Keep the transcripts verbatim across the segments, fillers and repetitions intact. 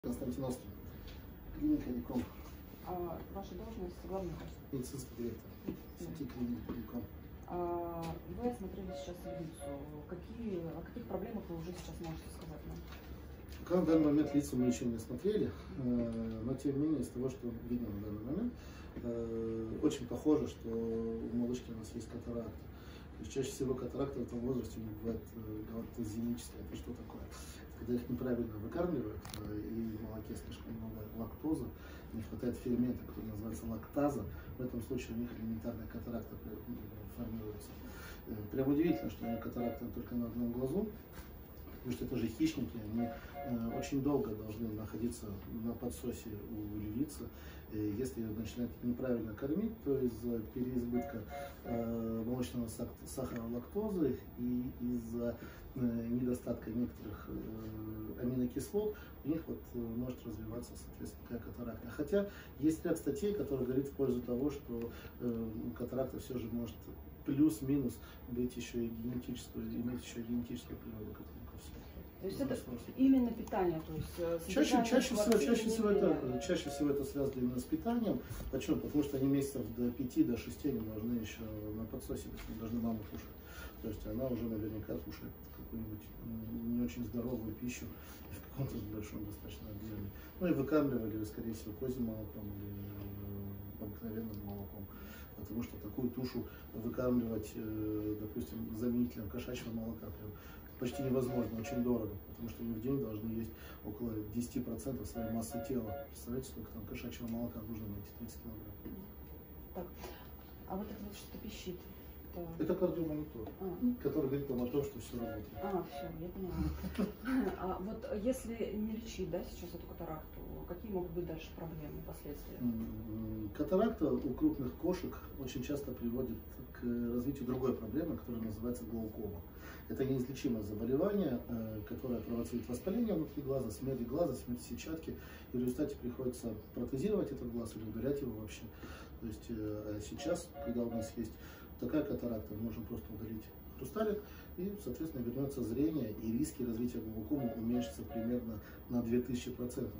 Константиновский, клиника Ником. А ваша должность главный врач? Медицинский директор сети клиник Ником. А, вы осмотрели сейчас лицо. Какие, о каких проблемах вы уже сейчас можете сказать нам? Пока на данный момент лица мы еще не осмотрели, но тем не менее из того, что видно на данный момент, очень похоже, что у малышки у нас есть катаракта. То есть чаще всего катаракта в этом возрасте у них бывает галактоземическая. Это что такое? Когда их неправильно выкармливают, и в молоке слишком много лактозы, не хватает фермента, который называется лактаза, в этом случае у них элементарная катаракта формируется. Прям удивительно, что у них катаракта только на одном глазу, потому что это же хищники, они э, очень долго должны находиться на подсосе у львицы. И если ее начинать неправильно кормить, то из-за переизбытка э, молочного сахара, лактозы и из-за э, недостатка некоторых э, аминокислот у них вот, э, может развиваться, соответственно, такая катаракта. Хотя есть ряд статей, которые говорят в пользу того, что э, катаракта все же может плюс-минус быть еще и генетическую, иметь еще и генетическую природу. То есть это именно питание, то есть чаще, чаще, всего, чаще, всего это, чаще всего это связано именно с питанием. Почему? Потому что они месяцев до пяти, до шести они должны еще на подсосе, они должны маму кушать. То есть она уже наверняка кушает какую-нибудь не очень здоровую пищу в каком-то большом достаточно объеме. Ну и выкармливали, скорее всего, козьим молоком или обыкновенным молоком. Потому что такую тушу выкармливать, допустим, заменителем кошачьего молока прям почти невозможно, очень дорого, потому что они в день должны есть около десяти процентов своей массы тела. Представляете, сколько там кошачьего молока нужно на эти тридцать килограмм? Так, а вот это вот что-то пищит? Это, это кардиомонитор, а. который говорит вам о том, что все работает. А, все, я поняла. А вот если не лечить, да, сейчас эту катаракту, какие могут быть дальше проблемы, последствия? Катаракта у крупных кошек очень часто приводит к развитию другой проблемы, которая называется глаукома. Это неизлечимое заболевание, которое провоцирует воспаление внутри глаза, смерть глаза, смерть сетчатки. И в результате приходится протезировать этот глаз или удалять его вообще. То есть сейчас, когда у нас есть такая катаракта, мы можем просто удалить хрусталик, и, соответственно, вернется зрение, и риски развития глаукомы уменьшатся примерно на две тысячи процентов.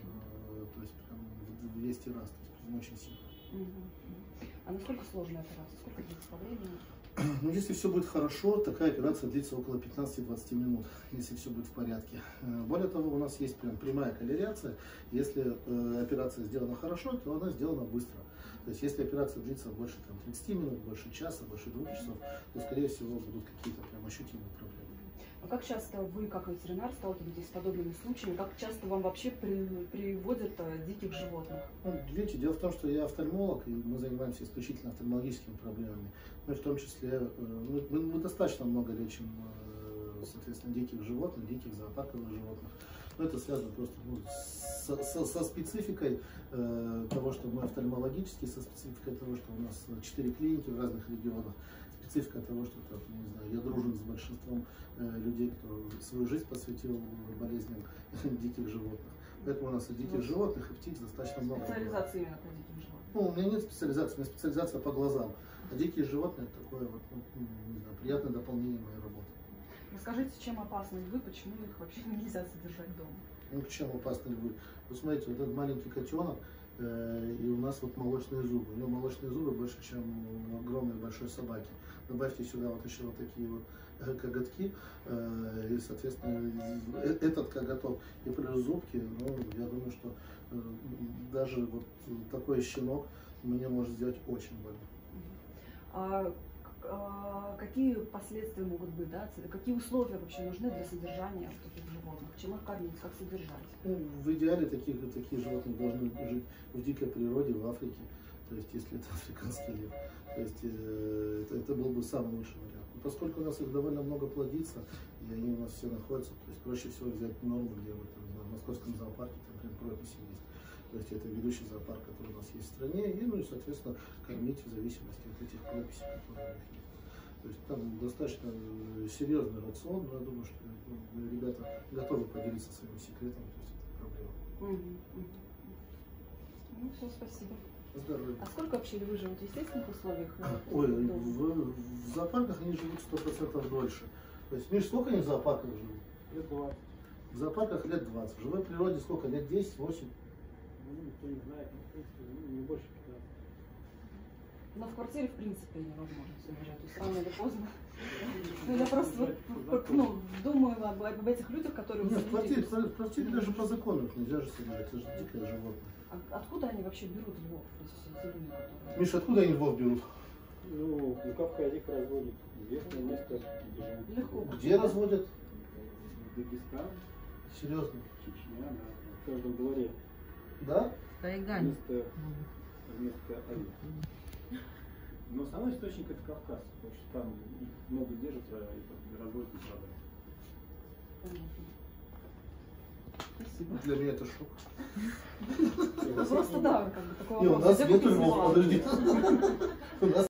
То есть прям в двести раз, то есть прям очень сильно. Угу. А насколько сложная операция? Сколько длится по времени? Ну, если все будет хорошо, такая операция длится около пятнадцати-двадцати минут, если все будет в порядке. Более того, у нас есть прям прямая коллерация. Если э, операция сделана хорошо, то она сделана быстро. То есть, если операция длится больше там, тридцати минут, больше часа, больше двух часов, то, скорее всего, будут какие-то прям ощутимые проблемы. А как часто вы, как ветеринар, сталкиваетесь с подобными случаями? Как часто вам вообще при, приводят диких животных? Ну, видите, дело в том, что я офтальмолог, и мы занимаемся исключительно офтальмологическими проблемами. Мы в том числе, мы, мы, мы достаточно много лечим, соответственно, диких животных, диких зоопарковых животных. Но это связано просто ну, со, со, со спецификой э, того, что мы офтальмологические, со спецификой того, что у нас четыре клиники в разных регионах, специфика того, что это, не знаю, я дружен с большинством э, людей, кто свою жизнь посвятил болезням диких животных. Поэтому у нас и диких животных, и птиц достаточно много. Специализация именно по диким животным? Ну, у меня нет специализации, у меня специализация по глазам. А дикие животные это такое вот, ну, не знаю, приятное дополнение моей работы. Расскажите, чем опасны львы, почему их вообще нельзя содержать дома? Ну, чем опасны львы? Вы смотрите, вот этот маленький котенок, э, и у нас вот молочные зубы. У него молочные зубы больше, чем у огромной большой собаки. Добавьте сюда вот еще вот такие вот э, коготки, э, и, соответственно, э, этот коготок и плюс зубки, ну, я думаю, что э, даже вот такой щенок мне может сделать очень больно. А какие последствия могут быть, да? Какие условия вообще нужны для содержания таких животных? Чем их кормить, как содержать? Ну, в идеале таких, такие животные должны жить в дикой природе, в Африке, то есть если это африканский лев. То есть э, это, это был бы самый лучший вариант. Но поскольку у нас их довольно много плодится, и они у нас все находятся, то есть проще всего взять норму, где вот, там, в московском зоопарке там прям прописи есть. То есть это ведущий зоопарк, который у нас есть в стране, и, ну и, соответственно, кормить в зависимости от этих прописей, которые у них есть. То есть там достаточно серьезный рацион, но я думаю, что ну, ребята готовы поделиться своими секретами, то есть это проблема. Угу, угу. Ну все, спасибо. Здоровья. А сколько вообще львы живут в естественных условиях? Ой, в, в зоопарках они живут сто процентов дольше. То есть, Миш, сколько они в зоопарках живут? Лет двадцать. В зоопарках лет двадцать. В живой природе сколько? Лет десять-восемь? Ну, никто не знает, но, в принципе, ну, не больше пятнадцати. Но в квартире, в принципе, невозможно содержать. То есть рано или поздно. Ну, я просто вот, ну, думаю об, об этих людях, которые... Нет, в квартире, в квартире даже по закону их нельзя же содержать. Это же дикое животное. А откуда они вообще берут львов? Эти люди, которые... Миша, откуда они львов берут? Ну, Луковка их разводит. Известное место, где живут. Легко. Где разводят? Дагестан, Серьезно? Чечня, да. В каждом дворе Да? Тайгань. вместо, вместо овец. Но основной источник это Кавказ, потому что там их много держат и разводят и продают. Понятно. Спасибо. Для меня это шок. Ну, просто да, как бы такого Не, у вопроса. нас Где нету купить львов, льва? подожди. У нас